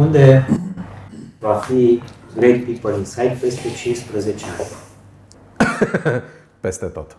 Unde va fi Great People Inside peste 15 ani? Peste tot.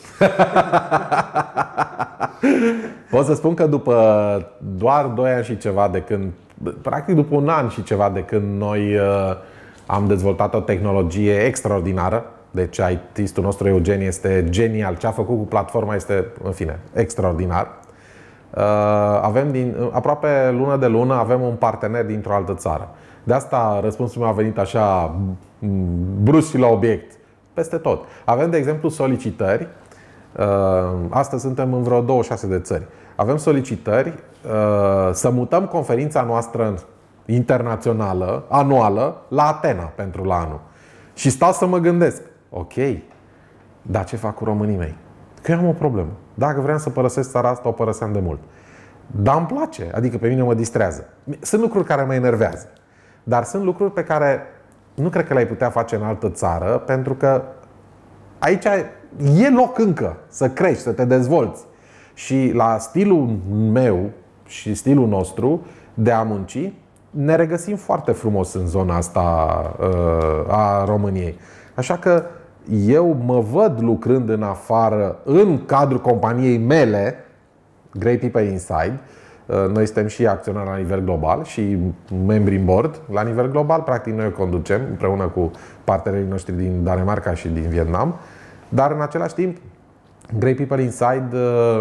Pot să spun că după doar 2 ani și ceva de când, practic după 1 an și ceva de când noi am dezvoltat o tehnologie extraordinară. Deci IT-istul nostru Eugen este genial. Ce a făcut cu platforma este, în fine, extraordinar. Avem aproape lună de lună avem un partener dintr-o altă țară. De asta răspunsul meu a venit așa brusc și la obiect. Peste tot. Avem, de exemplu, solicitări. Astăzi suntem în vreo 26 de țări. Avem solicitări să mutăm conferința noastră internațională, anuală, la Atena pentru la anul. Și stau să mă gândesc, ok, dar ce fac cu românii mei? Că eu am o problemă. Dacă vreau să părăsesc țara asta, o părăseam de mult. Dar îmi place, adică pe mine mă distrează. Sunt lucruri care mă enervează. Dar sunt lucruri pe care nu cred că le-ai putea face în altă țară, pentru că aici e loc încă să crești, să te dezvolți. Și la stilul meu și stilul nostru de a munci, ne regăsim foarte frumos în zona asta a României. Așa că eu mă văd lucrând în afară, în cadrul companiei mele, Great People Inside. Noi suntem și acționari la nivel global și membri în board la nivel global. Practic noi o conducem împreună cu partenerii noștri din Danemarca și din Vietnam. Dar în același timp, Great People Inside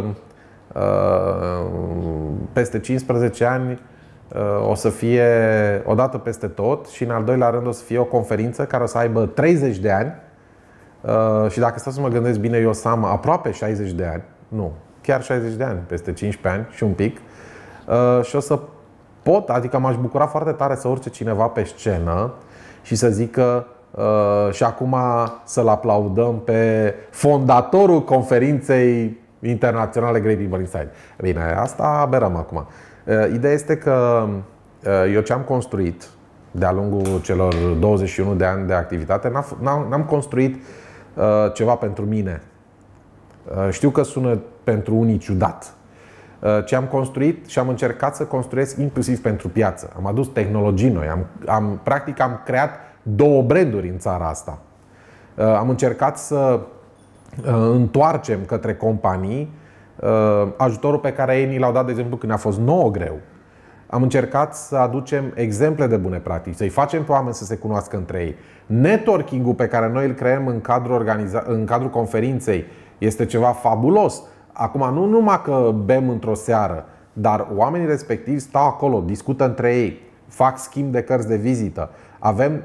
peste 15 ani o să fie odată peste tot și în al doilea rând o să fie o conferință care o să aibă 30 de ani. Și dacă stau să mă gândesc bine, eu o să am aproape 60 de ani. Nu, chiar 60 de ani, peste 15 ani și un pic. Și o să pot, adică m-aș bucura foarte tare să urce cineva pe scenă și să zică și acum să-l aplaudăm pe fondatorul conferinței internaționale Great People Inside. Bine, asta aberăm acum. Ideea este că eu ce am construit de-a lungul celor 21 de ani de activitate, n-am construit ceva pentru mine. Știu că sună pentru unii ciudat. Ce am construit și am încercat să construiesc inclusiv pentru piață. Am adus tehnologii noi, practic am creat 2 branduri în țara asta. Am încercat să întoarcem către companii ajutorul pe care ei ni l-au dat, de exemplu, când a fost nouă greu. Am încercat să aducem exemple de bune practici, să-i facem pe oameni să se cunoască între ei. Networking-ul pe care noi îl creăm în cadrul conferinței este ceva fabulos. Acum, nu numai că bem într-o seară, dar oamenii respectivi stau acolo, discută între ei, fac schimb de cărți de vizită. Avem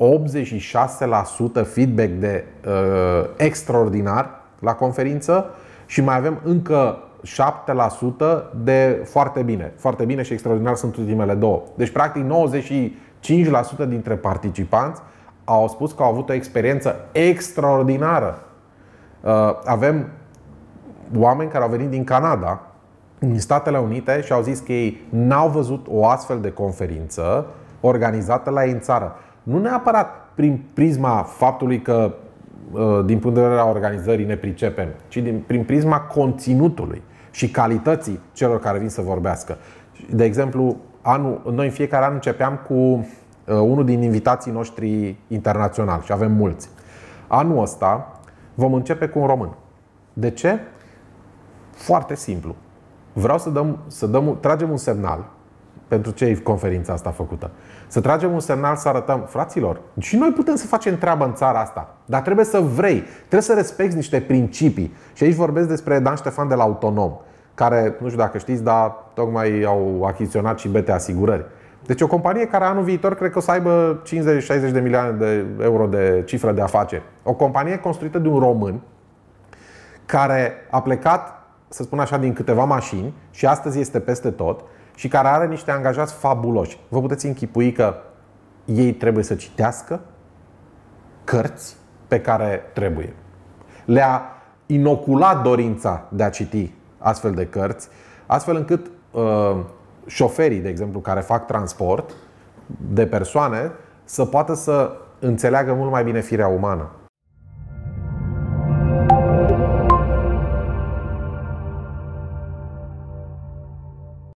86% feedback de extraordinar la conferință și mai avem încă 7% de foarte bine. Foarte bine și extraordinar sunt ultimele 2. Deci, practic, 95% dintre participanți au spus că au avut o experiență extraordinară. Avem oameni care au venit din Canada, din Statele Unite și au zis că ei n-au văzut o astfel de conferință organizată la ei în țară. Nu neapărat prin prisma faptului că din punct de vedere a organizării ne pricepem, ci prin prisma conținutului și calității celor care vin să vorbească. De exemplu, noi în fiecare an începeam cu unul din invitații noștri internaționali și avem mulți. Anul ăsta vom începe cu un român. De ce? Foarte simplu. Vreau tragem un semnal. Pentru ce e conferința asta făcută? Să tragem un semnal, să arătăm, fraților, și noi putem să facem treabă în țara asta, dar trebuie să vrei, trebuie să respecti niște principii. Și aici vorbesc despre Dan Ștefan de la Autonom, care, nu știu dacă știți, dar tocmai au achiziționat și BT Asigurări. Deci o companie care anul viitor cred că o să aibă 50-60 de milioane de euro de cifră de afaceri. O companie construită de un român care a plecat, să spun așa, din câteva mașini și astăzi este peste tot și care are niște angajați fabuloși. Vă puteți închipui că ei trebuie să citească cărți pe care trebuie. Le-a inoculat dorința de a citi astfel de cărți, astfel încât șoferii, de exemplu, care fac transport de persoane să poată să înțeleagă mult mai bine firea umană.